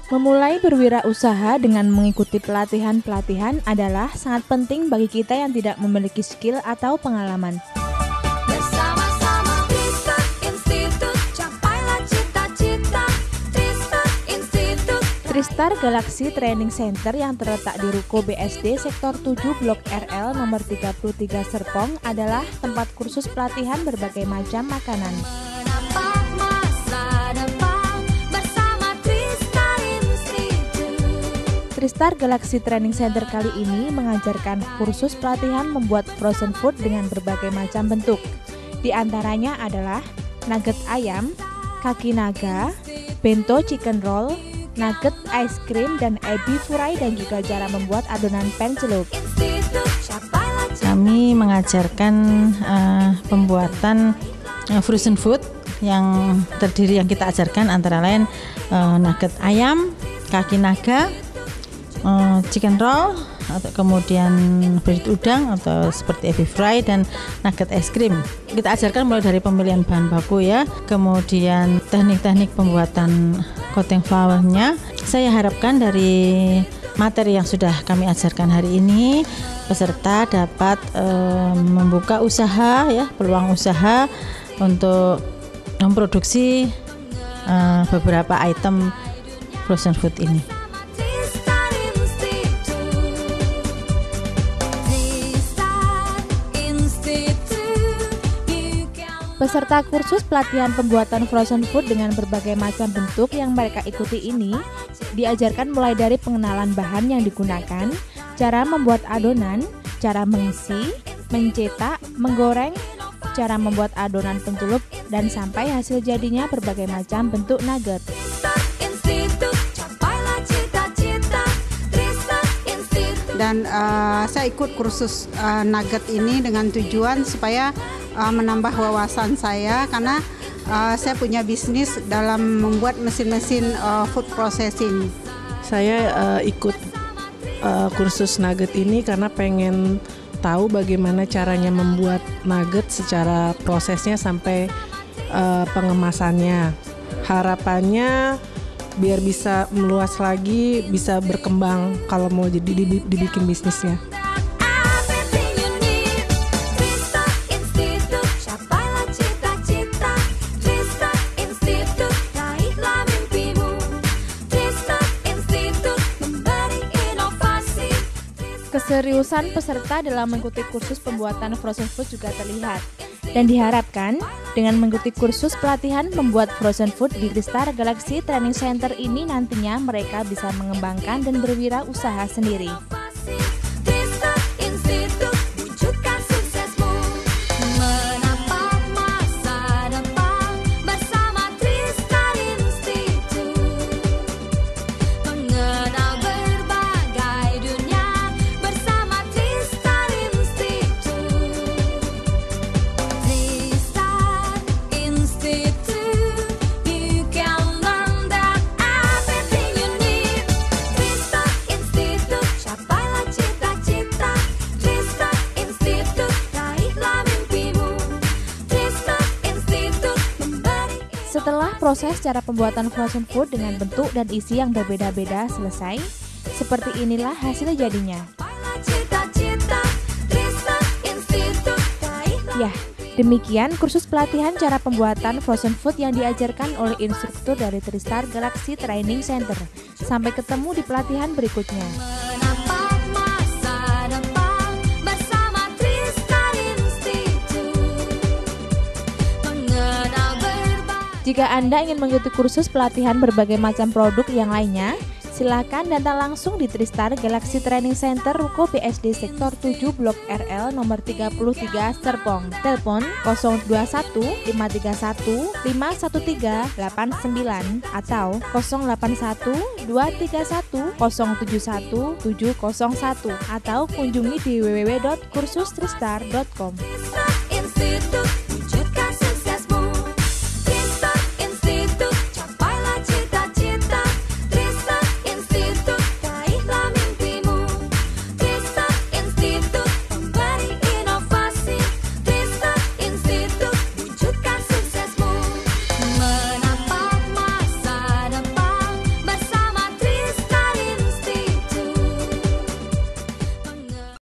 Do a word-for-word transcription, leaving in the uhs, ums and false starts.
Memulai berwirausaha dengan mengikuti pelatihan-pelatihan adalah sangat penting bagi kita yang tidak memiliki skill atau pengalaman. Bersama-sama Tristar Institute, capailah cita-cita. Tristar Institute. Tristar Galaxy Training Center yang terletak di Ruko B S D Sektor tujuh Blok R L nomor tiga puluh tiga Serpong adalah tempat kursus pelatihan berbagai macam makanan. Menappak masa depan bersama Tristar Institute. Tristar Galaxy Training Center kali ini mengajarkan kursus pelatihan membuat frozen food dengan berbagai macam bentuk. Di antaranya adalah nugget ayam, kaki naga, bento chicken roll, nugget ice cream, dan ebi furai, dan juga cara membuat adonan pencelup. Kami mengajarkan uh, pembuatan uh, frozen food yang terdiri yang kita ajarkan antara lain uh, nugget ayam, kaki naga, uh, chicken roll, atau kemudian berit udang atau seperti ebi fry, dan nugget es krim. Kita ajarkan mulai dari pemilihan bahan baku ya, kemudian teknik-teknik pembuatan coating flournya. Saya harapkan dari materi yang sudah kami ajarkan hari ini, peserta dapat e, membuka usaha ya, peluang usaha untuk memproduksi e, beberapa item frozen food ini. Peserta kursus pelatihan pembuatan frozen food dengan berbagai macam bentuk yang mereka ikuti ini diajarkan mulai dari pengenalan bahan yang digunakan, cara membuat adonan, cara mengisi, mencetak, menggoreng, cara membuat adonan pencelup, dan sampai hasil jadinya berbagai macam bentuk nugget. Dan uh, saya ikut kursus uh, nugget ini dengan tujuan supaya uh, menambah wawasan saya, karena uh, saya punya bisnis dalam membuat mesin-mesin uh, food processing. Saya uh, ikut uh, kursus nugget ini karena pengen tahu bagaimana caranya membuat nugget secara prosesnya sampai uh, pengemasannya. Harapannya biar bisa meluas lagi, bisa berkembang kalau mau jadi dibikin bisnisnya. Keseriusan peserta dalam mengikuti kursus pembuatan frozen food juga terlihat. Dan diharapkan dengan mengikuti kursus pelatihan membuat frozen food di Tristar Galaxy Training Center ini nantinya mereka bisa mengembangkan dan berwirausaha sendiri. Setelah proses cara pembuatan frozen food dengan bentuk dan isi yang berbeda-beda selesai, seperti inilah hasil jadinya. Ya, demikian kursus pelatihan cara pembuatan frozen food yang diajarkan oleh instruktur dari Tristar Galaxy Training Center. Sampai ketemu di pelatihan berikutnya. Jika Anda ingin mengikuti kursus pelatihan berbagai macam produk yang lainnya, silakan datang langsung di Tristar Galaxy Training Center Ruko B S D Sektor tujuh Blok R L nomor tiga puluh tiga Serpong. Telepon nol dua satu lima tiga satu lima satu tiga delapan sembilan atau nol delapan satu dua tiga satu nol tujuh satu tujuh nol satu atau kunjungi di w w w titik kursus tristar titik com.